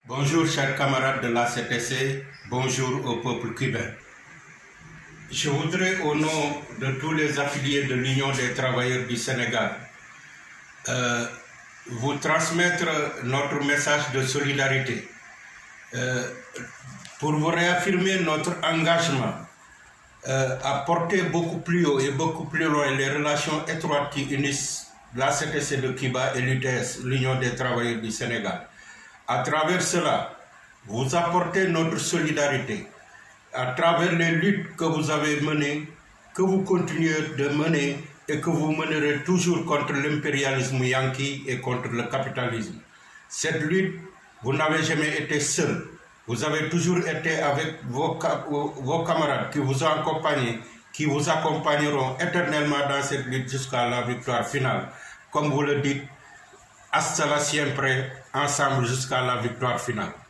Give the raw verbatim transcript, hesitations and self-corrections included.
Bonjour chers camarades de l'A C T C, bonjour au peuple cubain. Je voudrais au nom de tous les affiliés de l'Union des travailleurs du Sénégal euh, vous transmettre notre message de solidarité euh, pour vous réaffirmer notre engagement euh, à porter beaucoup plus haut et beaucoup plus loin les relations étroites qui unissent l'A C T C de Cuba et l'U T S, l'Union des travailleurs du Sénégal. À travers cela, vous apportez notre solidarité à travers les luttes que vous avez menées, que vous continuez de mener et que vous mènerez toujours contre l'impérialisme yanqui et contre le capitalisme. Cette lutte, vous n'avez jamais été seul. Vous avez toujours été avec vos, vos camarades qui vous ont accompagné, qui vous accompagneront éternellement dans cette lutte jusqu'à la victoire finale. Comme vous le dites, hasta la siempre, ensemble jusqu'à la victoire finale.